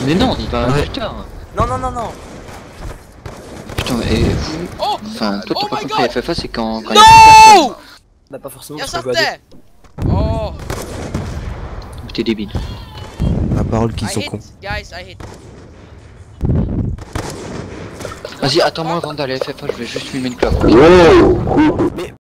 Mais non, il va Ouais. plus tard. Non, non, non, non. Putain, et vous... Oh! Enfin, toi t'as Oh pas my compris God. FFA, c'est quand... No! On n'a pas forcément Y'a ce qu'on veut à dire. sortait! Oh! T'es débile. La parole qu'ils I sont hit, cons. guys, I hit. Vas-y, attends-moi avant d'aller FFA, je vais juste fumer une clope. Mais